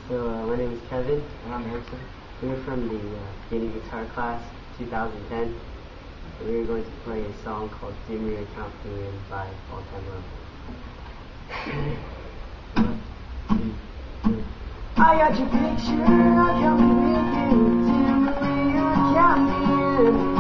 So my name is Kevin. And I'm Erickson. We're from the beginning guitar class, 2010. We're going to play a song called "Give Me a Count to Win" by All Time Low. I got your picture, I come with you. Tell me where you're counting.